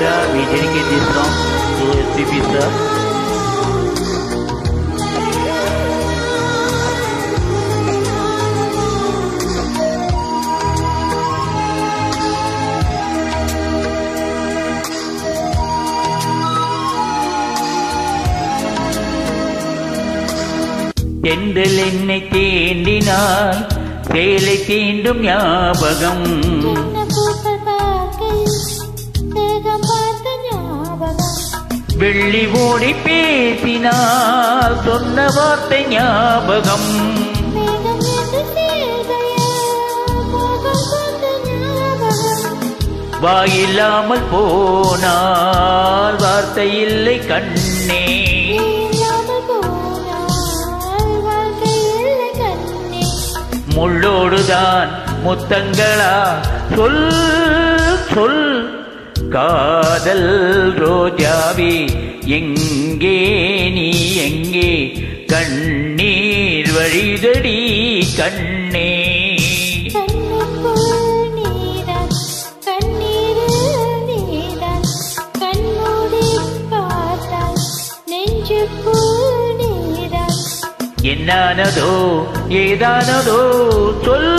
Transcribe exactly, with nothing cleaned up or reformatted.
aShA, we dedicate this song to S P P sir. தென்றல் என்னை தீண்டினால் சேலை தீண்டும் ஞாபகம் வெள்ளி ஓடி பேசினால் சொன்ன வார்த்தை ஞாபகம் வாயில்லாமல் போனால் வார்த்தை இல்லை கண்ணே முள்ளோடுதான் முத்தங்களா சொல் சொல் காதல் ரோஜாவே எங்கே நீ எங்கே கண்ணீர் வழிதடி கண்ணே என்னானதோ ஏதானதோ சொல்